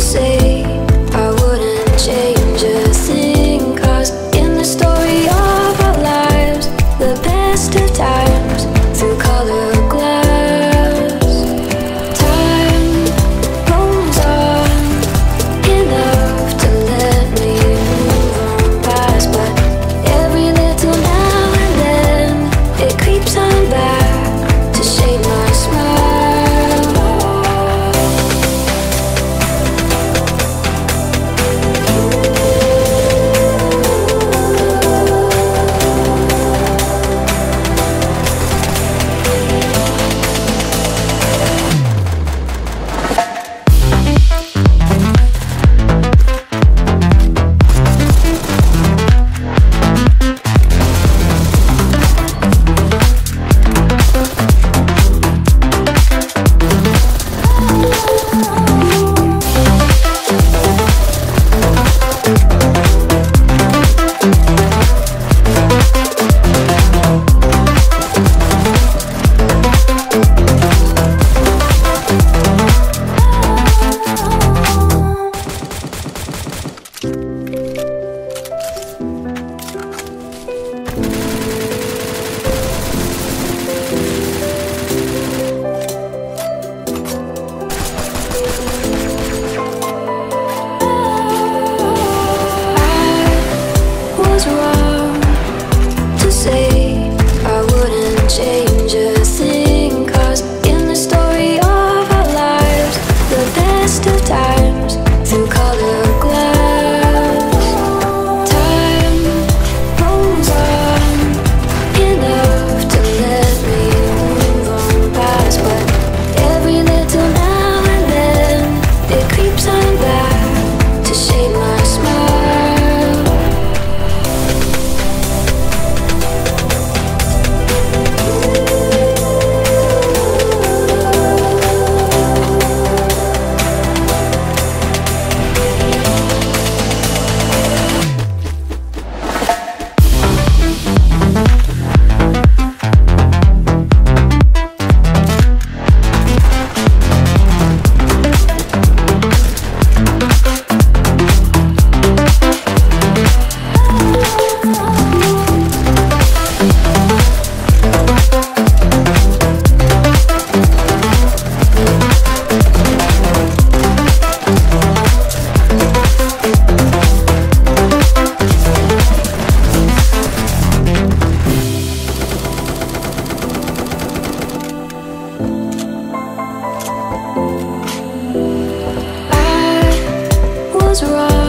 say I wouldn't change a thing, 'cause in the story of our lives, the best of times through color glass, time rolls on enough to let me move on past. But every little now and then it creeps on back to shade my smile. Wrong to say I wouldn't change a thing, 'cause in the story of our lives, the best of times through color glass, time rolls on enough to let me move on past. But every little now and then it creeps on back to shade my smile. Wrong